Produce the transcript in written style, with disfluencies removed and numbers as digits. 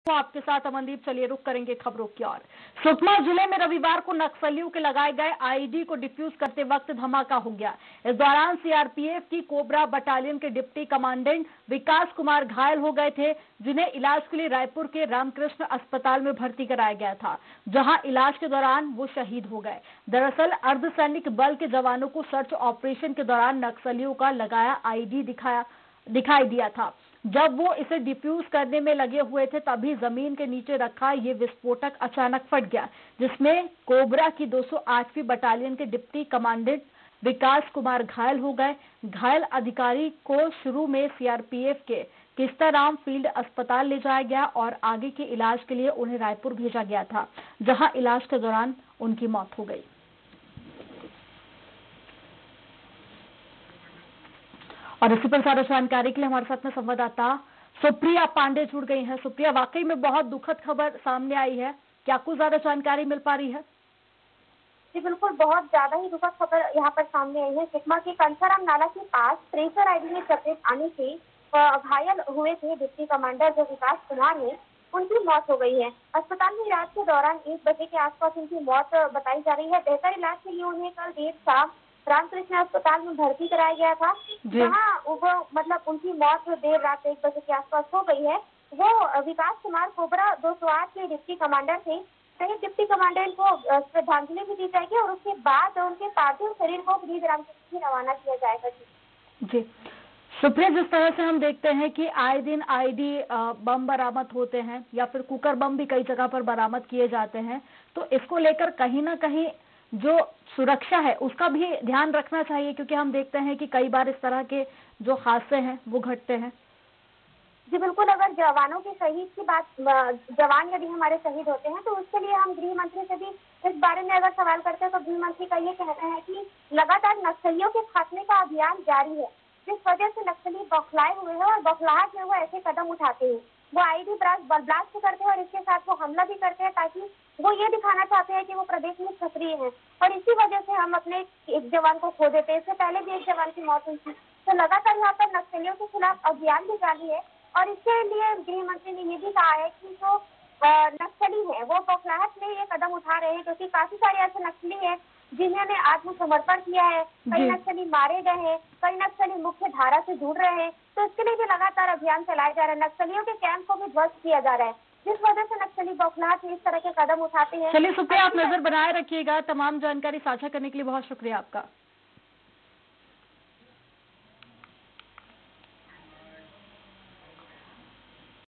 आपके साथ अमनदीप, चलिए रुक करेंगे खबरों की ओर। सुकमा जिले में रविवार को नक्सलियों के लगाए गए आईईडी को डिफ्यूज करते वक्त धमाका हो गया। इस दौरान सीआरपीएफ की कोबरा बटालियन के डिप्टी कमांडेंट विकास कुमार घायल हो गए थे, जिन्हें इलाज के लिए रायपुर के रामकृष्ण अस्पताल में भर्ती कराया गया था, जहां इलाज के दौरान वो शहीद हो गए। दरअसल अर्धसैनिक बल के जवानों को सर्च ऑपरेशन के दौरान नक्सलियों का लगाया आईईडी दिखाई दिया था। जब वो इसे डिफ्यूज करने में लगे हुए थे, तभी जमीन के नीचे रखा ये विस्फोटक अचानक फट गया, जिसमें कोबरा की 208वीं बटालियन के डिप्टी कमांडेंट विकास कुमार घायल हो गए। घायल अधिकारी को शुरू में सीआरपीएफ के किस्ताराम फील्ड अस्पताल ले जाया गया और आगे के इलाज के लिए उन्हें रायपुर भेजा गया था, जहां इलाज के दौरान उनकी मौत हो गई। और इसी पर ज्यादा जानकारी के लिए हमारे साथ में संवाददाता सुप्रिया पांडे जुड़ गई हैं। सुप्रिया, वाकई में बहुत दुखद खबर सामने आई है, क्या कुछ ज्यादा जानकारी मिल पा रही है? जी बिल्कुल, बहुत ज्यादा ही दुखद खबर यहाँ पर सामने आई है। सुकमा के कंसाराम नाला के पास ट्रेसर आईडी में चपेट आने से घायल हुए थे डिप्टी कमांडर जो विकास कुमार है, उनकी मौत हो गई है। अस्पताल में इलाज के दौरान 1 बजे के आसपास उनकी मौत बताई जा रही है। बेहतर इलाज के लिए उन्हें कल देर शाम रामकृष्ण अस्पताल में भर्ती कराया गया था, जहाँ वो उनकी मौत देर रात 1 बजे के आसपास हो गई है। वो विकास कुमार कोबरा 208 के डिप्टी कमांडर थे। शहीद डिप्टी कमांडेंट को श्रद्धांजलि भी दी जाएगी और उसके बाद उनके पार्थिव शरीर को गृह रामकृष्ण में रवाना किया जाएगा। जी सुप्रिया, जिस तरह से हम देखते हैं कि आए दिन आईडी बम बरामद होते हैं या फिर कुकर बम भी कई जगह पर बरामद किए जाते हैं, तो इसको लेकर कहीं ना कहीं जो सुरक्षा है उसका भी ध्यान रखना चाहिए, क्योंकि हम देखते हैं कि कई बार इस तरह के जो हादसे हैं वो घटते हैं। जी बिल्कुल, अगर जवानों की शहीद की बात, जवान यदि हमारे शहीद होते हैं तो उसके लिए हम गृह मंत्री से भी इस बारे में अगर सवाल करते हैं तो गृह मंत्री का ये कहना है कि लगातार नक्सलियों के खात्मे का अभियान जारी है, जिस वजह से नक्सली बौखलाए हुए हैं और बौखलाहट में वो ऐसे कदम उठाते हैं। वो आईडी ब्लास्ट करते हैं और इसके साथ वो हमला भी करते हैं, ताकि वो ये दिखाना चाहते हैं कि वो प्रदेश में सक्रिय है और इसी वजह से हम अपने एक जवान को खो देते हैं। इससे पहले भी एक जवान की मौत हुई थी। तो लगातार यहाँ पर नक्सलियों के खिलाफ अभियान भी जारी है और इसके लिए गृह मंत्री ने ये भी कहा है कि जो नक्सली है वो बौखलाहट में ये कदम उठा रहे हैं, क्योंकि काफी सारे ऐसे नक्सली हैं जिन्होंने आत्मसमर्पण किया है। कई नक्सली मारे गए हैं, कई नक्सली मुख्य धारा से जुड़ रहे हैं, तो इसके लिए भी लगातार अभियान चलाए जा रहे हैं। नक्सलियों के कैंप को भी ध्वस्त किया जा रहा है, जिस वजह से नक्सली बौखलाहट में इस तरह के कदम उठाते हैं। चलिए सुप्रिया, आप नजर बनाए रखिएगा। तमाम जानकारी साझा करने के लिए बहुत शुक्रिया आपका।